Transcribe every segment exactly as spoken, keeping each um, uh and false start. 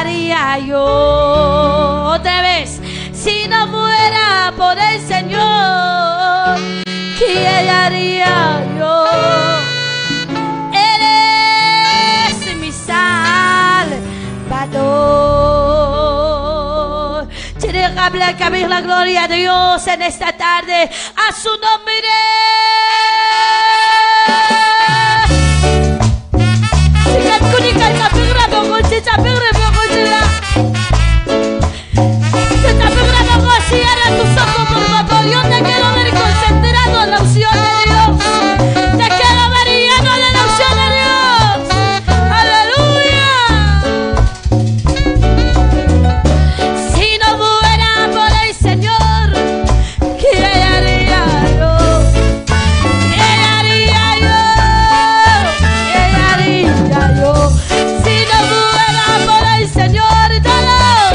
haría yo? Otra vez. Si no fuera por el Señor, ¿qué haría yo? Él es mi Salvador. Tiene que hablar, que abrir la gloria a Dios en esta tarde. A su nombre. Cierra tus ojos, por favor. Yo te quiero ver concentrado en la unción de Dios. Te quiero ver lleno de la unción de Dios. Aleluya. Si no fuera por el Señor, ¿qué haría yo? ¿Qué haría yo? ¿Qué haría yo? Si no fuera por el Señor, todos.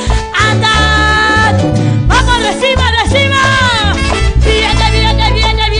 Viene, viene, viene,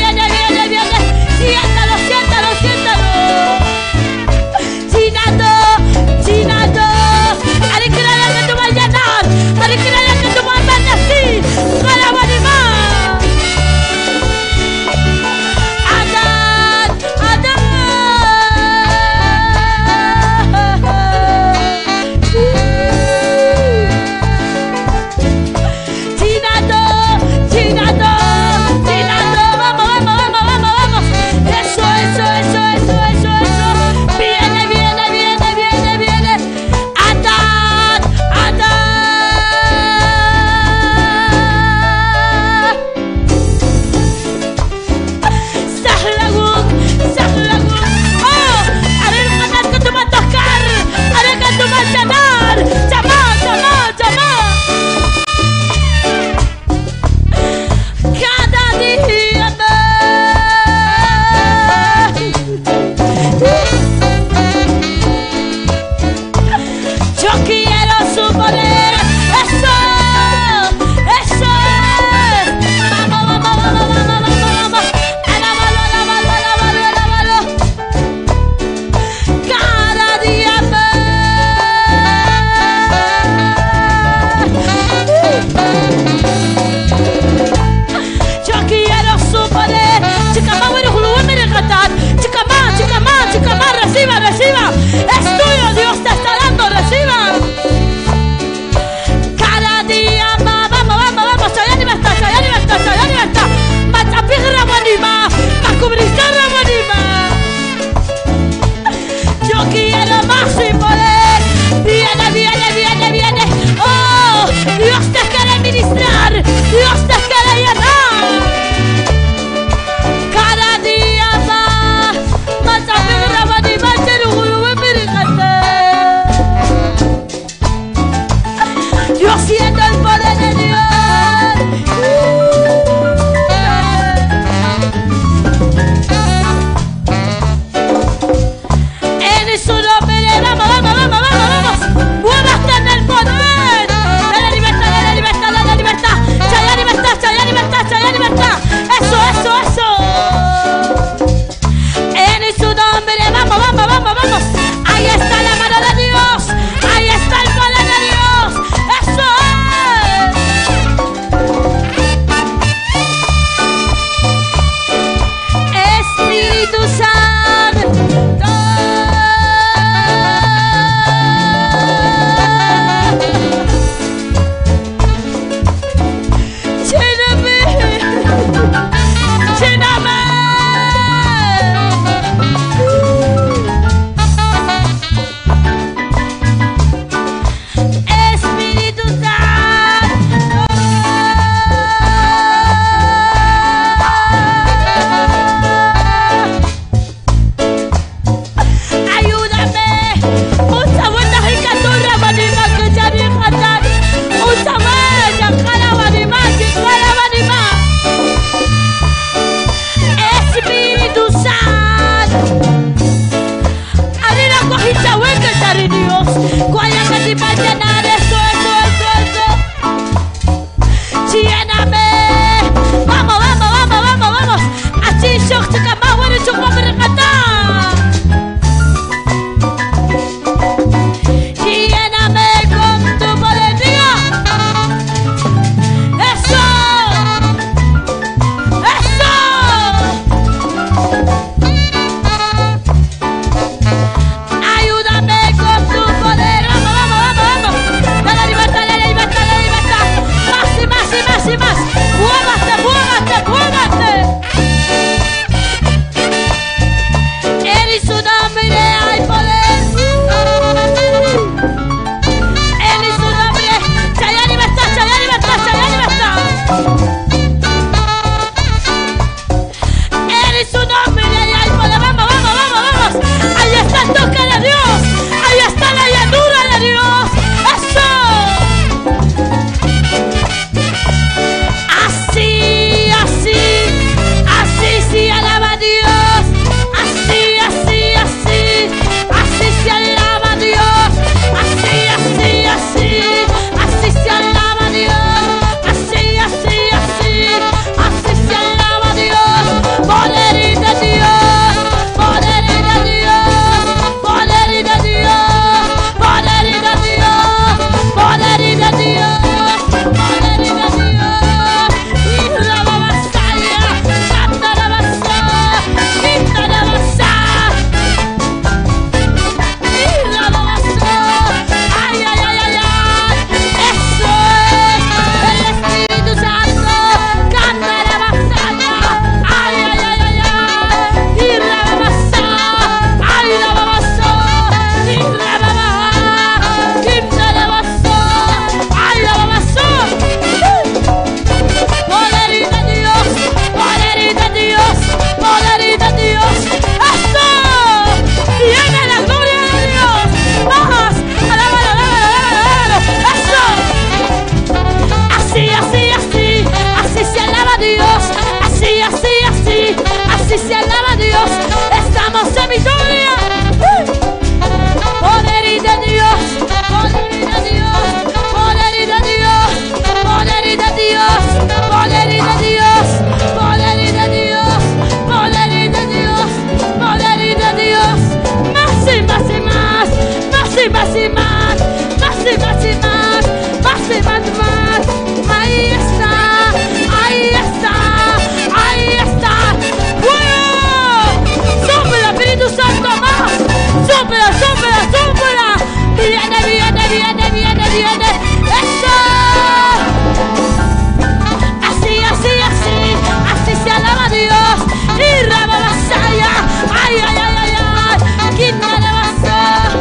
Dios. Y Rababasaya. Ay, ay, ay, ay, ay. Quindarabasa.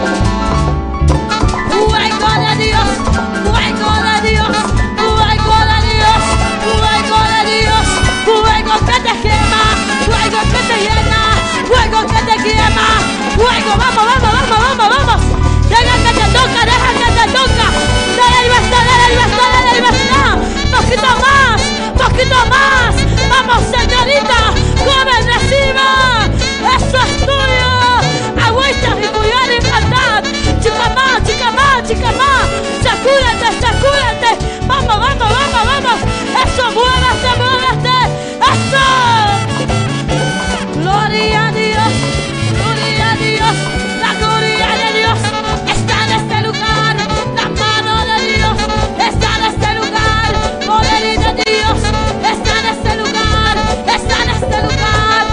Fuego de Dios. Fuego de Dios. Fuego de Dios. Fuego de Dios. Fuego que te quema. Fuego que te llena. Fuego que te quema. Fuego. Vamos, vamos, vamos, vamos, vamos. Deja que te toca, deja que te toca. Dale libertad, dale libertad, dale libertad. Poquito más, poquito más. Vamos, señorita, joven, reciba. Eso es tuyo. Agüita y cuidar y cantar. Chica más, chica más, chica más. Sacúdete, sacúdete. Vamos, vamos, vamos, vamos. Eso, muévete, muévete. Eso. Gloria a Dios, gloria a Dios. La gloria de Dios está en este lugar. La mano de Dios está en este lugar. Poder de Dios está en este lugar. Está en este lugar.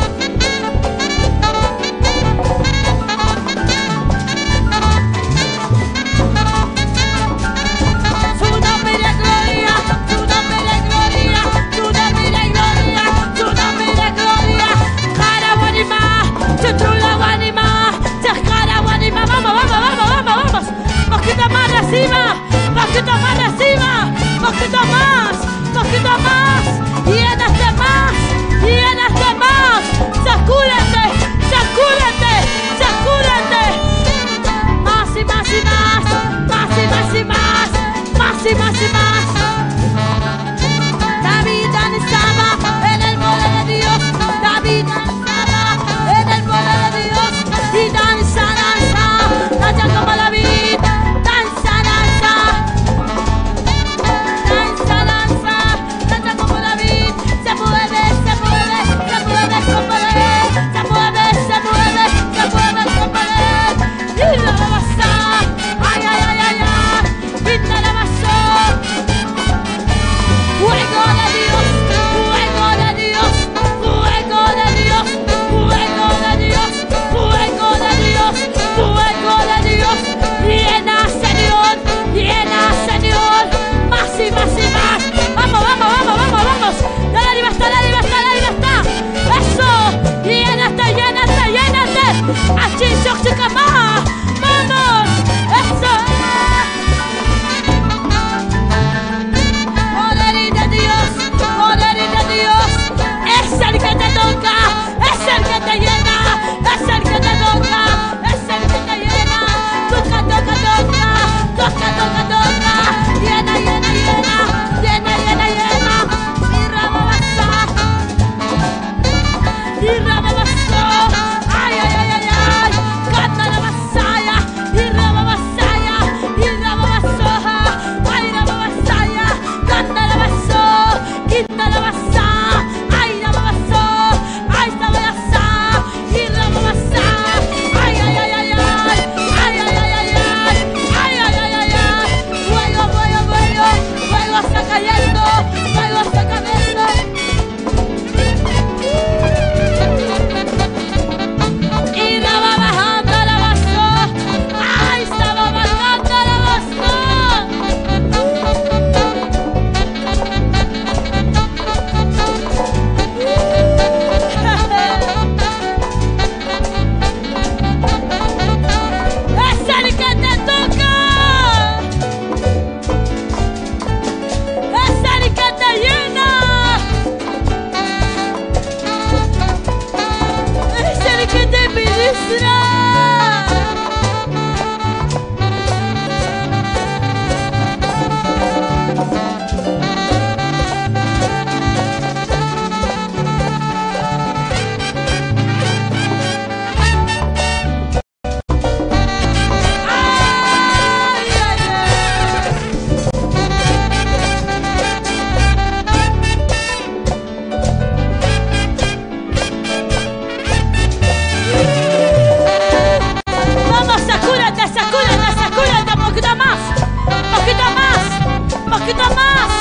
Su nombre de gloria, su nombre de gloria, su nombre de gloria, su nombre de gloria. Cara wanima, chuchula wanima, chascara wanima. Vamos, vamos, vamos, vamos, vamos. Poquito más reciba, poquito más reciba, poquito más, poquito más. Llénate más, llénate más. Sacúdete, sacúdete, sacúdete. Más y más y más, más y más y más, más y más y más. David danzaba en el poder de Dios. David danzaba en el poder de Dios. Y danza, danza, danza como David. Danza, danza. Danza, danza, danza como David. Se mueve, se mueve, se mueve con poder. Se mueve, se mueve, se mueve con poder. Y la basa. Ay, ay, ay, ay, ay. Y la basa. Fuego de Dios, fuego de Dios, fuego de Dios, fuego de Dios, fuego de Dios, fuego de Dios. Llena, Señor, llena, Señor, más y más y más. Vamos, vamos, vamos, vamos, vamos. Dale libertad, dale libertad, dale libertad. Eso, llénate, llénate, llénate. Aquí, chica más. Vamos, eso es. Poder de Dios, poder de Dios. Es el que te toca, es el que te llena, es el que te toca, es el que te llena. Toca, toca, toca, toca, toca, toca. Llena, llena, llena, llena, llena, llena. Y rababasa, y rababasa. Ay, ay, ay, ay, ay. Canta la vasalla, y rababasaya, y rababasoja. Ay, rababasaya, canta la vaso, quita la vasa. Ay, rababasó, ay, rababasa, y rababasa. Ay, ay, ay, ay, ay. Ay, ay, ay, ay, ay. Ay, ay, ay, ay, ay. Fuego, fuego, fuego. Fuego está cayendo, fuego está cayendo. Y rababajando la vaso. Ay, estaba bajando la vaso. Es el que te toca. Es el que te llena. Es el que te ministra. Ay, ay, ay. Vamos, sacúdete, sacúdete, sacúdete, poquito más, poquito más, poquito más.